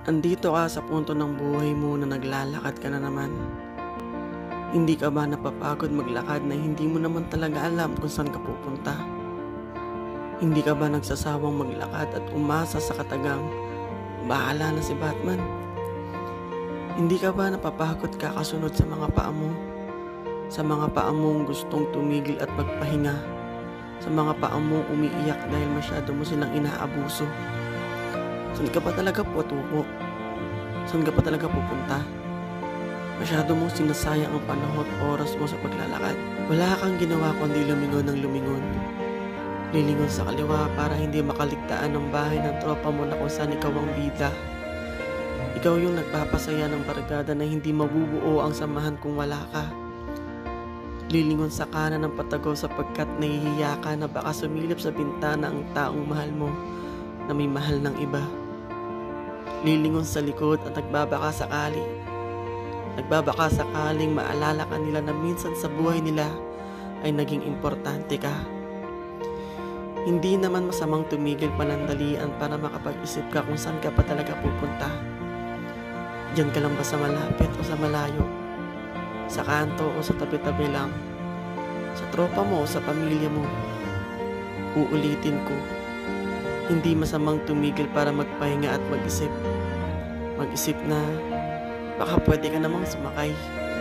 Andito ka sa punto ng buhay mo na naglalakad ka na naman. Hindi ka ba napapagod maglakad na hindi mo naman talaga alam kung saan ka pupunta? Hindi ka ba nagsasawang maglakad at umasa sa katagang bahala na si Batman? Hindi ka ba napapagod kakasunod sa mga paa mo? Sa mga paa mong gustong tumigil at magpahinga? Sa mga paa mong umiiyak dahil masyado mo silang inaabuso? Saan ka pa talaga patungo? Saan ka pa talaga pupunta? Masyado mong sinasayang ang panahon at oras mo sa paglalakad. Wala kang ginawa kundi lumingon ng lumingon. Lilingon sa kaliwa para hindi makaligtaan ng bahay ng tropa mo na kung saan ikaw ang bida. Ikaw yung nagpapasaya ng barkada na hindi mabubuo ang samahan kung wala ka. Lilingon sa kanan ng patago sapagkat nahihiya ka na baka sumilip sa bintana ang taong mahal mo na may mahal ng iba. Lilingon sa likod at nagbabaka sakaling maalala ka nila na minsan sa buhay nila ay naging importante ka. Hindi naman masamang tumigil panandalian para makapag-isip ka kung saan ka pa talaga pupunta. Diyan ka lang ba sa malapit o sa malayo? Sa kanto o sa tabi-tabi lang? Sa tropa mo o sa pamilya mo? Uulitin ko, hindi masamang tumigil para magpahinga at mag-isip. Mag-isip na baka pwede ka namang sumakay.